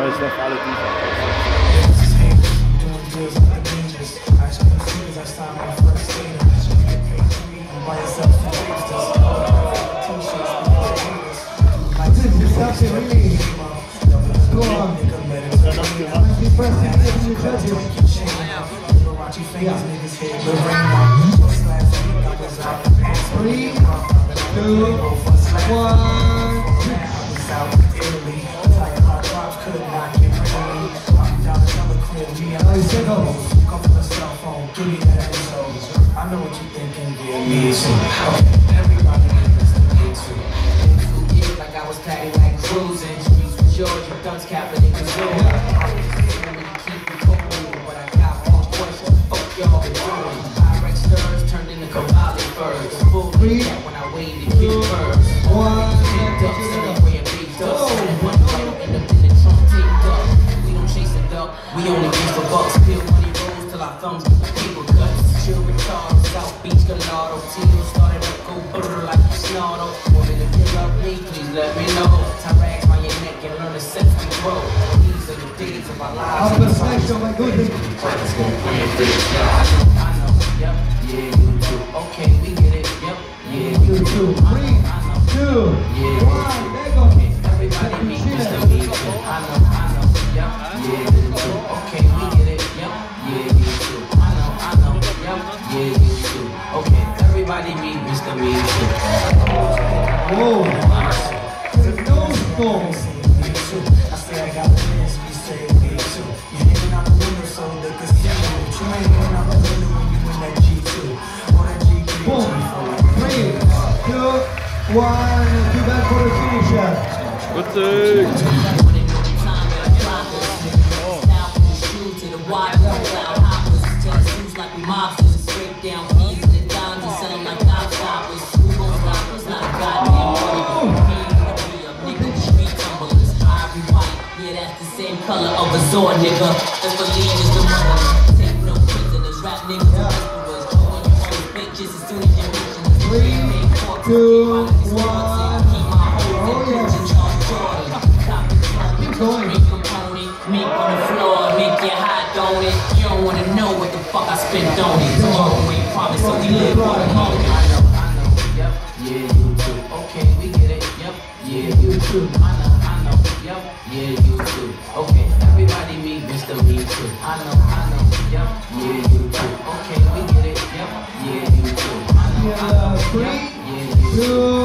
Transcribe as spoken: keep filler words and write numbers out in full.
ist der Falle tiefer. Three, two, one. I know what you thinking, yeah, me too. Everybody needs to be too. Two years like I was patty like cruising. Streets with Georgia, guns capping in Missouri. I was really keep me cool, but I got one question. Fuck y'all been doing. Pyrex stirs turned into Cavalli furs. Full recap when I waved the kid first. One. Picked up, celebrating big ducks. One right end up in the trunk, taped up. We don't chase a duck, we only beat for bucks. Bill money rolls till our thumbs get the paper cuts. Chill retard, South Beach Gallardo. Team started up, go brr like you snarl. Want me to pick up me, please let me know. Tyrax by your neck and learn the sense we grow. These are the days of our lives. Up the side, oh my goodness. I know, yep, yeah, you too. Okay, we get it, yep, yeah, you too. Three, two, one, there you go. Okay, everybody meet Mister Me too. I know, I know, yep, yeah, you too. Okay, we get it, yep, yeah, you too. I know, I know, yep, yeah, you too. Okay, everybody meet Mister Me too. Whoa. There's no storm. I say I got plans, we say me too. You're hanging out the window so they can see you. But you ain't hanging out the window when you in that G two. Or that G three. Boom. Three, two, one. Two back for the finisher. Good thing. Color of a sword, nigga. That's what leaders the mother. Take no prisoners, rap niggas and whisperers. When you hold bitches as soon as you reach in the Three, two, one. Oh yeah. Keep going. Make a pony, make on the floor, make you hot, don't it? You don't wanna know what the fuck I spent on it. Tomorrow we promise, so we live for the moment. I know, I know, yep, yeah, you too. Okay, we get it, yep, yeah, you too. I know, I know, yep, yeah, you too. Okay, everybody meet Mister Me too. I know, I know, yep, yeah, you too. Okay, we get it, yep, yeah, you too. I know, I know, yep, yeah, you too.